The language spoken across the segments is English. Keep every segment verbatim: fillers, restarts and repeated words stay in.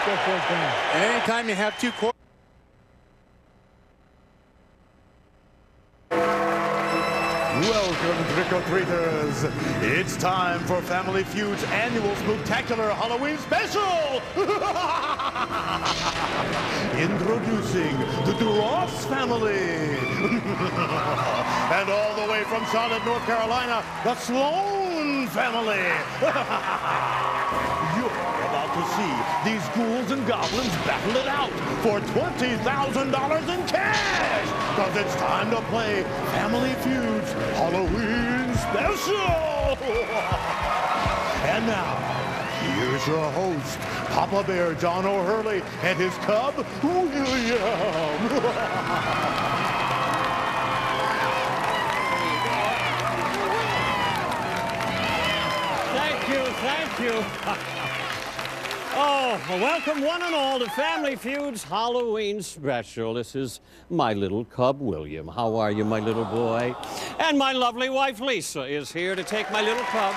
Anytime you have two quarters. Welcome, trick-or-treaters. It's time for Family Feud's annual Spooktacular Halloween special! Introducing the Duras family. And all the way from Charlotte, North Carolina, the Sloan family. You're about to see these ghouls and goblins battle it out for twenty thousand dollars in cash. Because it's time to play Family Feud's Halloween special. And now, here's your host, Papa Bear John O'Hurley and his cub, William. Thank you, thank you. Oh, well, welcome one and all to Family Feud's Halloween special. This is my little cub, William. How are you, my little boy? And my lovely wife, Lisa, is here to take my little cub.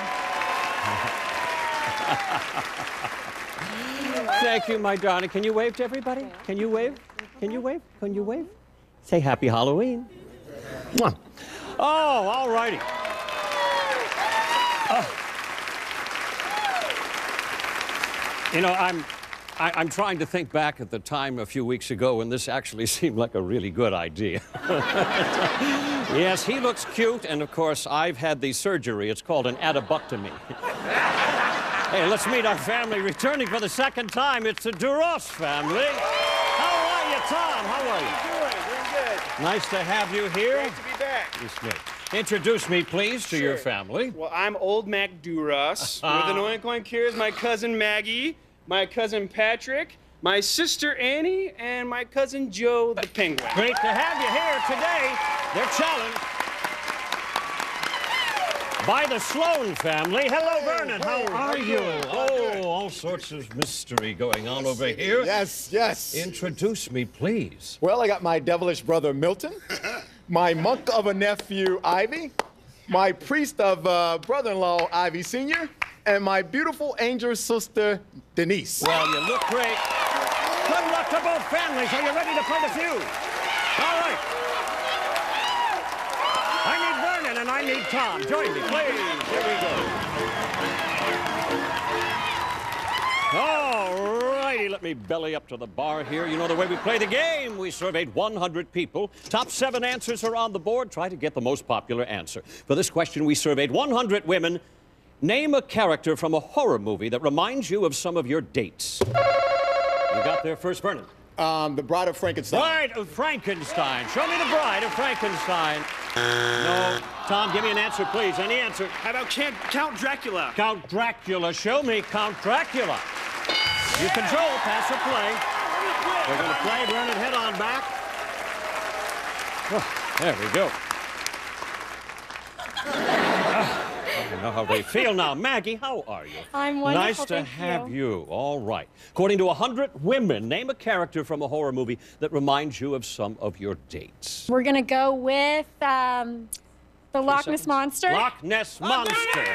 Thank you, my darling. Can you wave to everybody? Can you wave? Can you wave? Can you wave? Say Happy Halloween. Mwah. Oh, all righty. Uh, You know, I'm, I, I'm trying to think back at the time a few weeks ago when this actually seemed like a really good idea. Yes, he looks cute, and of course, I've had the surgery. It's called an adductomy. Hey, let's meet our family returning for the second time. It's the Duras family. How are you, Tom? How are you? Doing, doing good. Nice to have you here. Great to be back. It's great. Introduce me, please, to Sure. your family. Well, I'm Old Mac Duras. With an oink here is my cousin Maggie, my cousin Patrick, my sister Annie, and my cousin Joe the Penguin. Great to have you here today. They're challenged by the Sloan family. Hello, Vernon. How are you? Oh, all sorts of mystery going on over here. Yes, yes. Introduce me, please. Well, I got my devilish brother, Milton, my monk of a nephew, Ivy, my priest of uh, brother-in-law, Ivy Senior, and my beautiful angel sister, Denise. Well, you look great. Good luck to both families. Are you ready to play the feud? All right. I need Vernon and I need Tom. Join me, please. Here we go. All righty, let me belly up to the bar here. You know the way we play the game. We surveyed one hundred people. Top seven answers are on the board. Try to get the most popular answer. For this question, we surveyed one hundred women. Name a character from a horror movie that reminds you of some of your dates. You got there first, Vernon. Um, the Bride of Frankenstein. Bride of Frankenstein. Show me the Bride of Frankenstein. No. Tom, give me an answer, please. Any answer? How about Count, Count Dracula? Count Dracula. Show me Count Dracula. You control, pass or play. We're going to play. Vernon, head on back. Oh, there we go. I know how they feel now. Maggie, how are you? I'm wonderful, Nice to thank have you. you. All right. According to one hundred women, name a character from a horror movie that reminds you of some of your dates. We're gonna go with um, the Loch Ness seconds. Monster. Loch Ness Monster.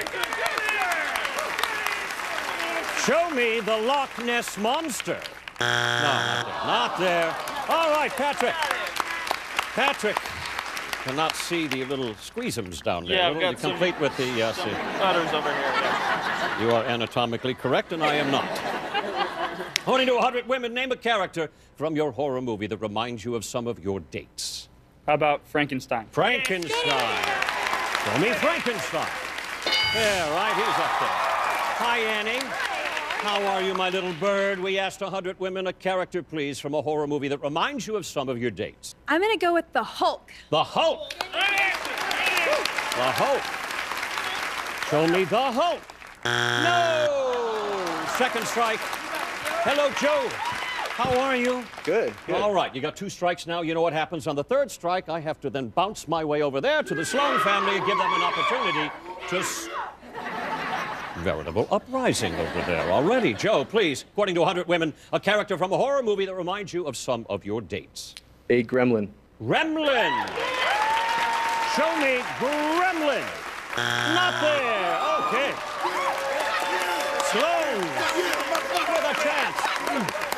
Show me the Loch Ness Monster. No, not there. Not there. All right, Patrick. Patrick. Cannot see the little squeezums down there. Yeah, Little- I've got some- complete with the uh, Some see. others over here. Yeah. You are anatomically correct, and I am not. According to one hundred women, name a character from your horror movie that reminds you of some of your dates. How about Frankenstein? Frankenstein. Show me Frankenstein. Yeah, right, he's up there. Hi, Annie. How are you, my little bird? We asked one hundred women a character, please, from a horror movie that reminds you of some of your dates. I'm gonna go with the Hulk. The Hulk. The Hulk. Show me the Hulk. No! Second strike. Hello, Joe. How are you? Good, good. All right, you got two strikes now. You know what happens on the third strike. I have to then bounce my way over there to the Sloan family and give them an opportunity to... S Veritable uprising over there already. Joe, please, according to one hundred women, a character from a horror movie that reminds you of some of your dates. A gremlin. Gremlin. Show me Gremlin. Not there. Okay. Sloan. With a chance.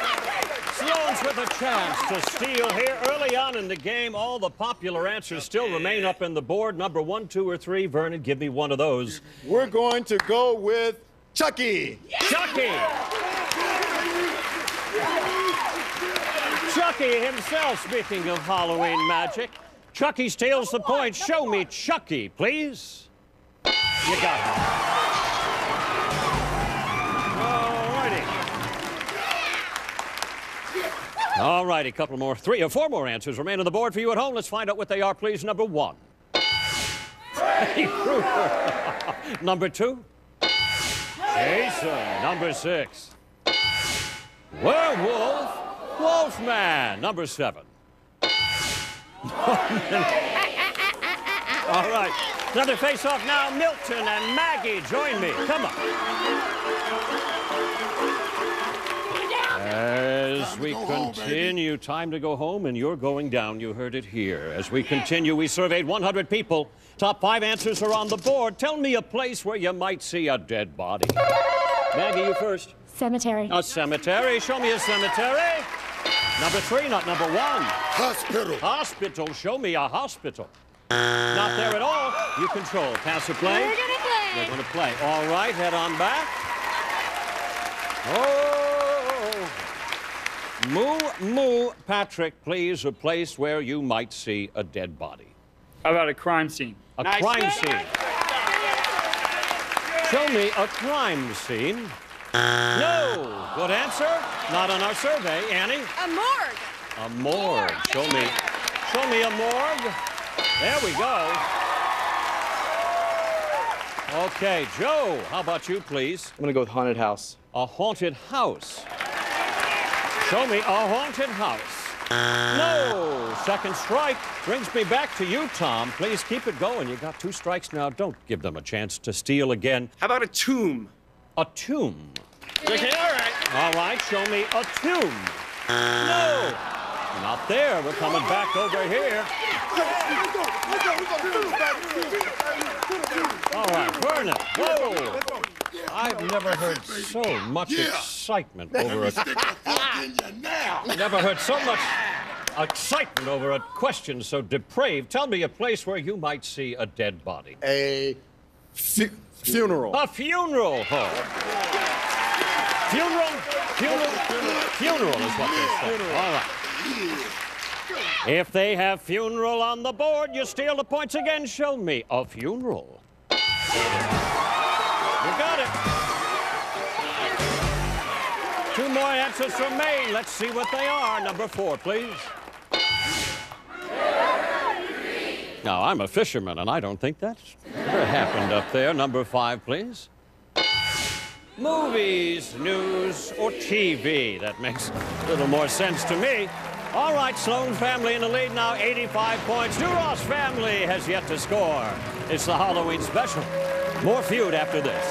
with a chance to steal here early on in the game. All the popular answers still remain up in the board. Number one, two, or three. Vernon, give me one of those. We're going to go with Chucky. Chucky! Chucky himself, speaking of Halloween magic. Chucky steals the point. Show me Chucky, please. You got it. All righty. All righty, couple more, three or four more answers remain on the board for you at home. Let's find out what they are, please. Number one. Freddy Krueger. Number two. Jason. Number six. Werewolf. Wolfman. Number seven. All right. Another face-off now. Milton and Maggie, join me. Come on. As we continue, time to go home, and you're going down. You heard it here. As we continue, we surveyed one hundred people. Top five answers are on the board. Tell me a place where you might see a dead body. Maggie, you first. Cemetery. A cemetery. Show me a cemetery. Number three, not number one. Hospital. Hospital. Show me a hospital. Not there at all. You control. Pass or play? We're gonna play. We're gonna play. All right, head on back. Oh. Moo, moo. Patrick, please, a place where you might see a dead body. How about a crime scene? A Nice. crime scene. Show me a crime scene. No. Good answer. Not on our survey. Annie? A morgue. A morgue. Show me. Show me a morgue. There we go. Okay, Joe, how about you, please? I'm gonna go with haunted house. A haunted house. Show me a haunted house. No. Second strike brings me back to you, Tom. Please keep it going. You got two strikes now. Don't give them a chance to steal again. How about a tomb? A tomb. Okay, all right. All right, show me a tomb. No. Not there. We're coming back over here. All right, Vernon. Whoa. I've never heard so much excitement over a... Never heard so much excitement over a question so depraved. Tell me a place where you might see a dead body. A fu funeral. A funeral home. Funeral? Funeral? Funeral is what they say. All right. If they have funeral on the board, you steal the points again. Show me a funeral. You got it. Two more answers remain. Let's see what they are. Number four, please. Now, I'm a fisherman, and I don't think that's ever happened up there. Number five, please. Movies, news, or T V. That makes a little more sense to me. All right, Sloan family in the lead now, eighty-five points. Duras family has yet to score. It's the Halloween special. More feud after this.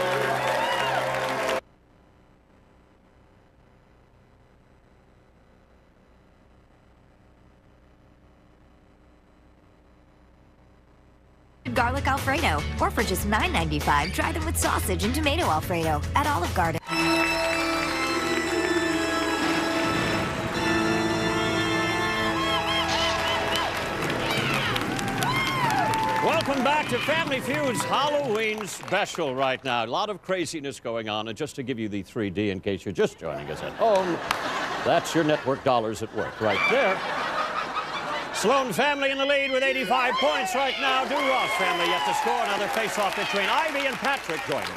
Garlic Alfredo, or for just nine ninety-five, try them with sausage and tomato Alfredo at Olive Garden. Welcome back to Family Feud's Halloween special right now. A lot of craziness going on, and just to give you the three D in case you're just joining us at home, that's your network dollars at work right there. Sloan family in the lead with eighty-five points right now. Duras family yet to score. Another face-off between Ivy and Patrick joining.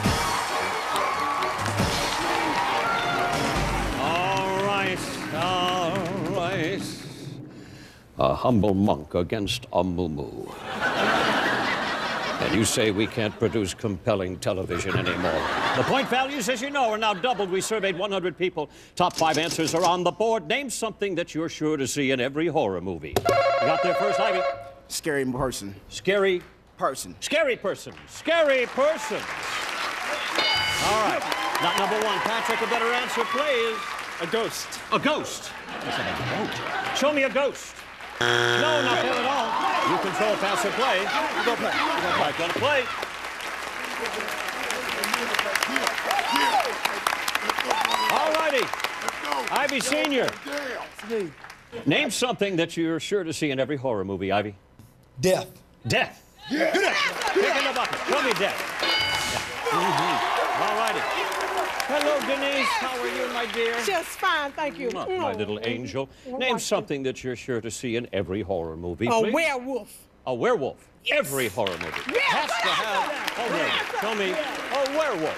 All right, all right. A humble monk against a moo-moo. And you say we can't produce compelling television anymore. The point values, as you know, are now doubled. We surveyed one hundred people. Top five answers are on the board. Name something that you're sure to see in every horror movie. You got there first, Ivy? Scary person. Scary Person. Scary person. Scary person. All right. Not number one. Patrick, a better answer, please. A ghost. A ghost. Show me a ghost. No, not there at all. You control pass or play. You go play. You go play. Right, gonna play. All righty. Ivy Senior Name something that you're sure to see in every horror movie, Ivy. Death. Death. Yeah. Pick in the bucket. Show me death. Yeah. Mm-hmm. All righty. Hello, Denise. How are you, my dear? Just fine, thank you. Oh, my little angel. Name something that you're sure to see in every horror movie, A please. werewolf. A werewolf. Yes. Every horror movie. Yes. Has to have a werewolf. Show me a werewolf.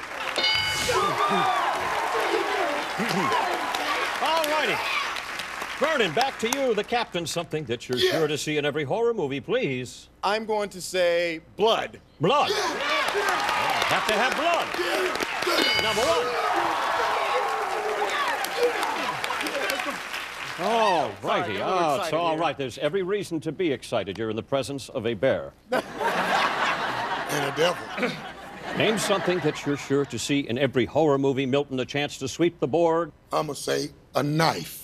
All righty. Vernon, back to you, the captain. Something that you're sure to see in every horror movie, please. I'm going to say blood. Blood. Oh, have to have blood. Number one. Oh, righty. Oh, it's all right. There's every reason to be excited. You're in the presence of a bear. And a devil. Name something that you're sure to see in every horror movie. Milton, a chance to sweep the board. I'm gonna say a knife.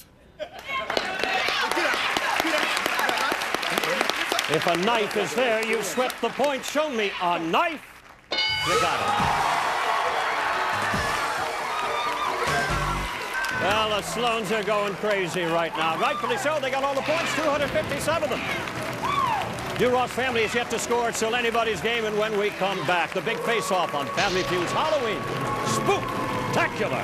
If a knife is there, you've swept the point. Show me a knife. You got it. Well, the Sloans are going crazy right now. Rightfully so. They got all the points, two hundred fifty-seven of them. Duras family is yet to score. It's still anybody's game. And when we come back, the big face-off on Family Feud's Halloween Spooktacular.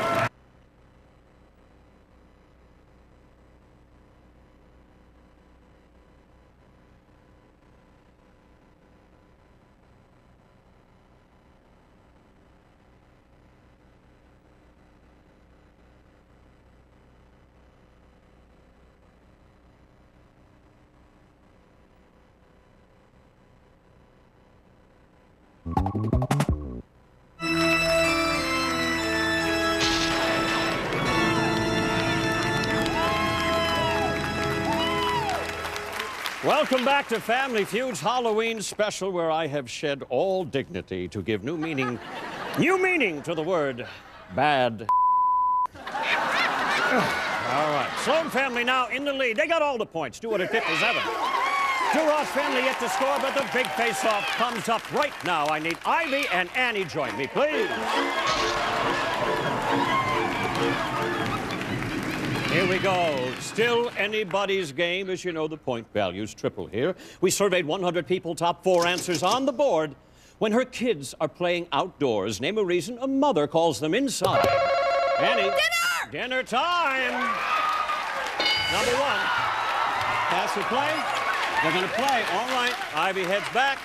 Welcome back to Family Feud's Halloween special, where I have shed all dignity to give new meaning, new meaning to the word bad. All right, Sloan family now in the lead. They got all the points, two hundred fifty-seven. Duras family yet to score, but the big face-off comes up right now. I need Ivy and Annie. Join me, please. Here we go. Still anybody's game. As you know, the point value's triple here. We surveyed one hundred people, top four answers on the board. When her kids are playing outdoors, name a reason a mother calls them inside. Annie. Dinner! Dinner time. Number one. Pass or play? They're going to play. All right. Ivy heads back.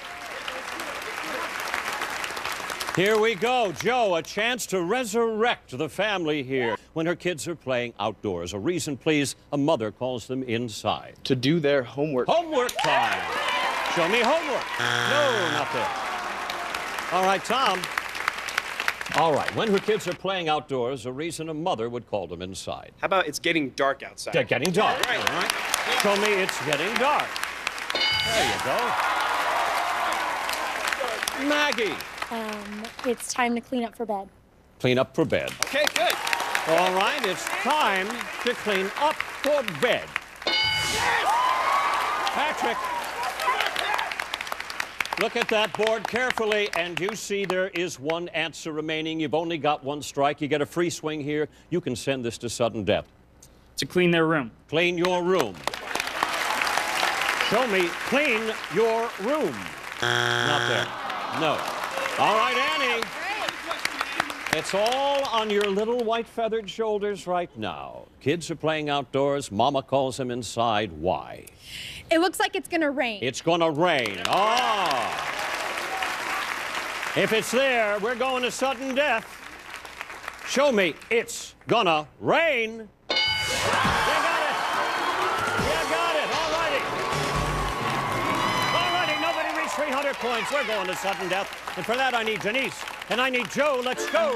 Here we go. Joe, a chance to resurrect the family here. When her kids are playing outdoors, a reason, please, a mother calls them inside. To do their homework. Homework time. Show me homework. No, not there. All right, Tom. All right, when her kids are playing outdoors, a reason a mother would call them inside. How about it's getting dark outside? They're getting dark. All right. All right. Show me it's getting dark. There you go. Maggie. Um, it's time to clean up for bed. Clean up for bed. Okay, good. All right, it's time to clean up for bed. Patrick. Look at that board carefully, and you see there is one answer remaining. You've only got one strike. You get a free swing here. You can send this to sudden death. To clean their room. Clean your room. Show me, clean your room. Not there. No. All right, Annie. It's all on your little white feathered shoulders right now. Kids are playing outdoors. Mama calls them inside. Why? It looks like it's gonna rain. It's gonna rain. Oh. If it's there, we're going to sudden death. Show me it's gonna rain. You got it. You got it. All righty. All righty. Nobody reached three hundred points. We're going to sudden death. And for that, I need Denise. And I need Joe. Let's go.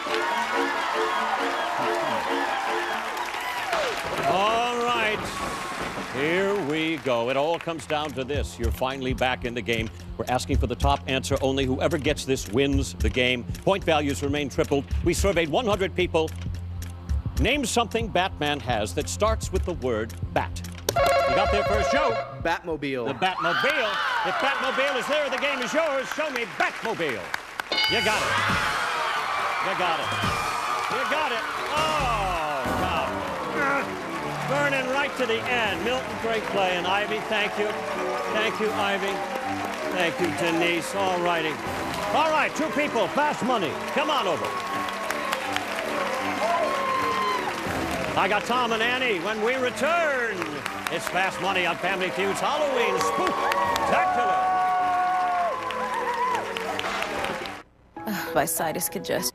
All right. Here we go. It all comes down to this. You're finally back in the game. We're asking for the top answer only. Whoever gets this wins the game. Point values remain tripled. We surveyed one hundred people. Name something Batman has that starts with the word bat. You got there first, Joe. Batmobile. The Batmobile. If Batmobile is there, the game is yours. Show me Batmobile. You got it. You got it. You got it. Oh, God. burning right to the end. Milton, great play. And Ivy, thank you. Thank you, Ivy. Thank you, Denise. All righty. All right, two people, fast money. Come on over. I got Tom and Annie when we return. It's Fast Money on Family Feud's Halloween Spooktacular. My sinus congestion.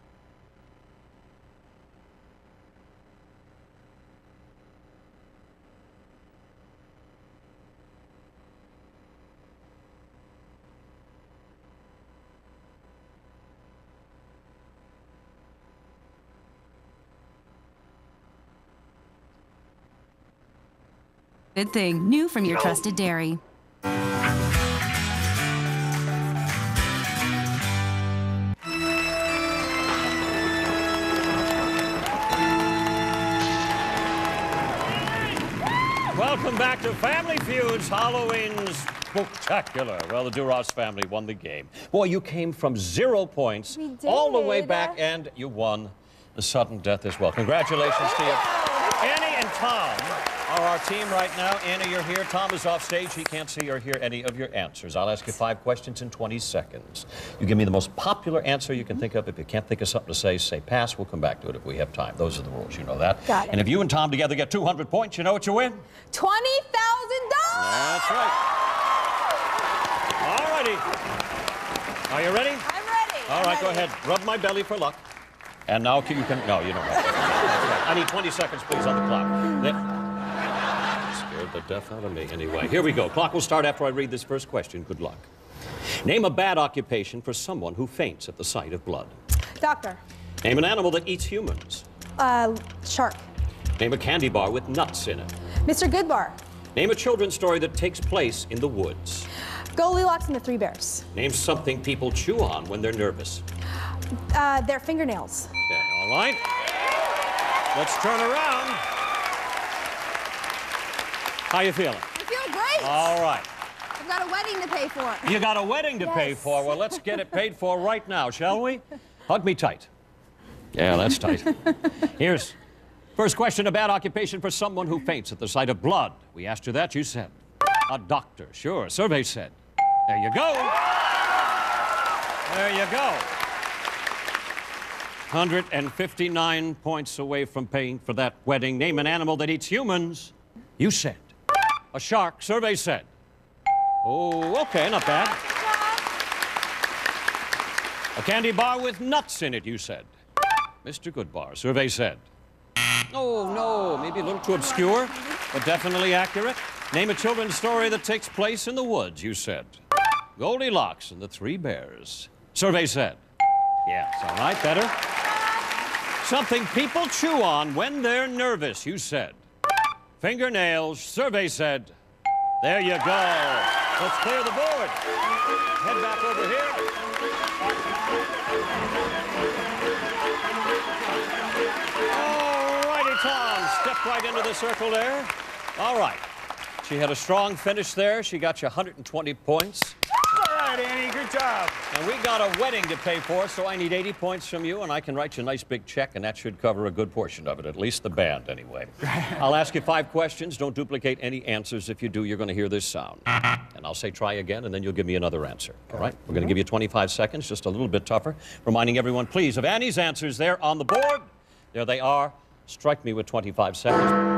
Good thing. New from your trusted dairy. Welcome back to Family Feud's Halloween Spooktacular. Well, the Duras family won the game. Boy, you came from zero points We did. all the way back, and you won the sudden death as well. Congratulations to you. Annie and Tom are our team right now. Annie, you're here. Tom is off stage. He can't see or hear any of your answers. I'll ask you five questions in twenty seconds. You give me the most popular answer you can think of. If you can't think of something to say, say pass. We'll come back to it if we have time. Those are the rules. You know that. Got it. And if you and Tom together get two hundred points, you know what you win? twenty thousand dollars! That's right. All righty. Are you ready? I'm ready. All I'm right, go ready. ahead. Rub my belly for luck. And now you can... No, you don't have to. That's right. I need twenty seconds, please, on the clock. Then, scared the death out of me. Anyway, here we go. Clock will start after I read this first question. Good luck. Name a bad occupation for someone who faints at the sight of blood. Doctor. Name an animal that eats humans. Uh, shark. Name a candy bar with nuts in it. Mister Goodbar. Name a children's story that takes place in the woods. Goldilocks and the Three Bears. Name something people chew on when they're nervous. Uh, their fingernails. Okay, all right. Let's turn around. How you feeling? I feel great. All right. I've got a wedding to pay for. You got a wedding to pay for. Well, let's get it paid for right now, shall we? Hug me tight. Yeah, that's tight. Here's first question, a bad occupation for someone who faints at the sight of blood. We asked you that, you said. A doctor, sure. Survey said. There you go. There you go. one hundred fifty-nine points away from paying for that wedding. Name an animal that eats humans. You said. A shark, survey said. Oh, okay, not bad. A candy bar with nuts in it, you said. Mister Goodbar, survey said. Oh, no, maybe a little too obscure, but definitely accurate. Name a children's story that takes place in the woods, you said. Goldilocks and the Three Bears. Survey said. Yes, all right, better. Something people chew on when they're nervous, you said. Fingernails, survey said. There you go. Let's clear the board. Head back over here. All righty, Tom. Step right into the circle there. All right. She had a strong finish there. She got you one hundred twenty points. All right, Annie, good job. And we got a wedding to pay for, so I need eighty points from you, and I can write you a nice big check, and that should cover a good portion of it, at least the band, anyway. I'll ask you five questions. Don't duplicate any answers. If you do, you're going to hear this sound. And I'll say try again, and then you'll give me another answer. All right? We're going to give you twenty-five seconds, just a little bit tougher. Reminding everyone, please, of Annie's answers there on the board. There they are. Strike me with twenty-five seconds.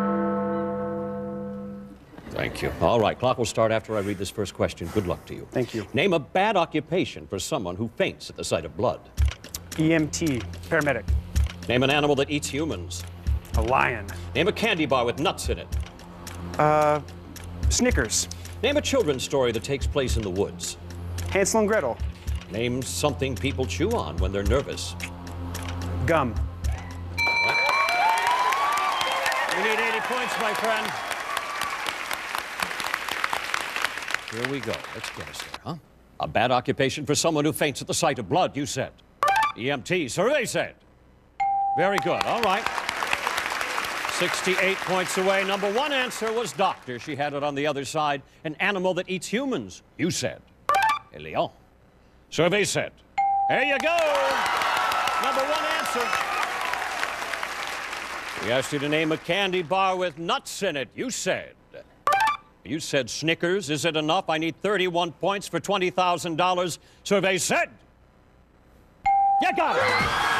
Thank you. All right, clock will start after I read this first question. Good luck to you. Thank you. Name a bad occupation for someone who faints at the sight of blood. E M T, paramedic. Name an animal that eats humans. A lion. Name a candy bar with nuts in it. Uh, Snickers. Name a children's story that takes place in the woods. Hansel and Gretel. Name something people chew on when they're nervous. Gum. You need eighty points, my friend. Here we go. Let's get us there, huh? A bad occupation for someone who faints at the sight of blood, you said. E M T, survey said. Very good. All right. sixty-eight points away. Number one answer was doctor. She had it on the other side. An animal that eats humans, you said. A lion. Survey said. There you go. Number one answer. We asked you to name a candy bar with nuts in it. You said. You said Snickers. Is it enough? I need thirty-one points for twenty thousand dollars. Survey said. You got it.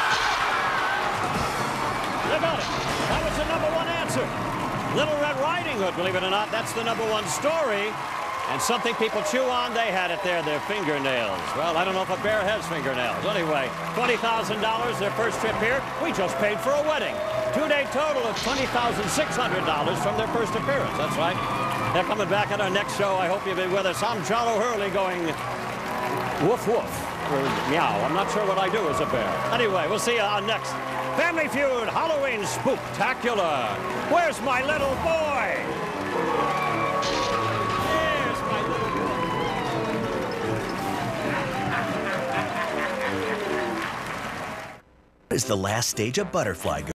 You got it. That was the number one answer. Little Red Riding Hood, believe it or not, that's the number one story. And something people chew on, they had it there, their fingernails. Well, I don't know if a bear has fingernails. Anyway, twenty thousand dollars, their first trip here. We just paid for a wedding. Two-day total of twenty thousand six hundred dollars from their first appearance. That's right. They're coming back at our next show. I hope you'll be with us. I'm John O'Hurley going woof woof or meow. I'm not sure what I do as a bear. Anyway, we'll see you on next Family Feud Halloween Spooktacular. Where's my little boy? There's my little boy. Is the last stage of Butterfly.